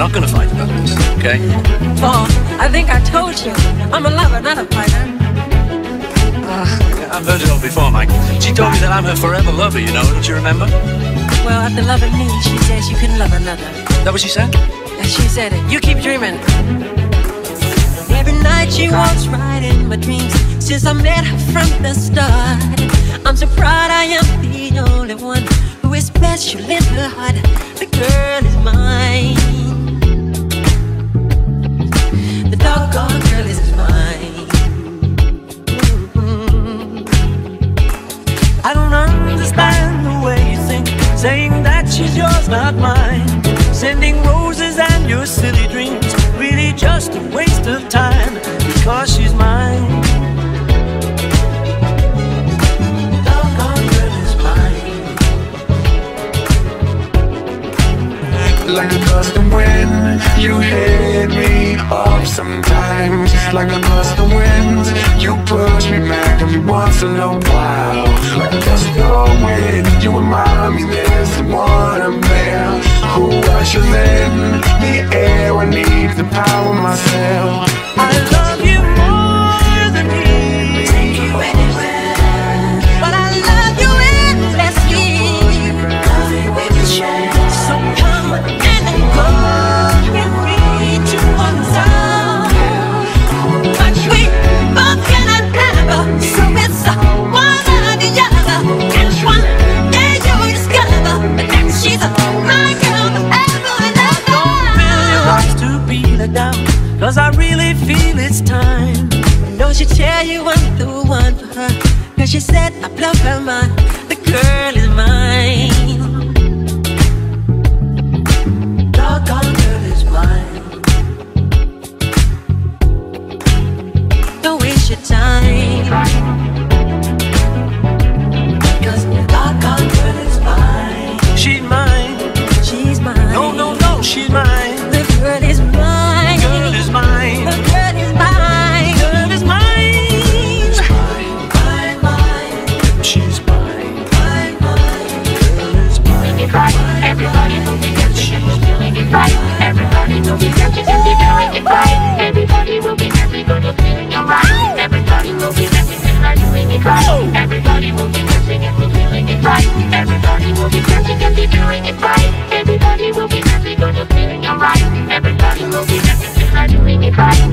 not gonna fight about this, okay? Paul, I think I told you. I'm a lover, not a fighter. I've heard it all before, Mike. She told me that I'm her forever lover, you know, don't you remember? Well, after loving me, she said she couldn't love another. Is that what she said? Yeah, she said it. You keep dreaming. Every night she walks right in my dreams since I met her from the start. I'm so proud I am the only one who is special in her heart. The girl is mine. The doggone girl is mine. I don't understand the way you think, saying that she's yours, not mine. Sending roses and your silly dreams, really just a waste of time, because she's mine. Doggone girl is mine. Like a gust of wind, you hit me up sometimes. Like a gust of wind, you push me back every once in a while. Like a gust of wind, you remind me there's someone up there who I should lend the air. I need the power myself. I love you more than he. Take you anywhere, but I love you endlessly. Love you with a share. So come and go with me to one town. But we both cannot have, so it's one or the other. And one day you'll discover that she's my girl forever and ever. Don't fill your heart to be let down, 'cause I really feel it's time. Don't she tell you I'm the one for her? 'Cause she said I blow her mind. The girl is mine. Doggone girl is mine. Don't waste your time, 'cause the doggone girl is mine. She's mine. She's mine. No, no, no, she's mine. The girl is mine. Girl is mine. The girl is mine. Girl is mine. Mine, mine. She's mine. Mine, mine. Girl is mine. Everybody will be dancing and feeling it right. Everybody will be dancing and be feeling it right. Everybody will be dancing and be feeling alright. Everybody will be dancing and be doing it right. Everybody will be dancing and be feeling it right. Everybody will be dancing and be doing it right. Everybody will be dancing and be feeling alright. Everybody will be dancing and be doing it right.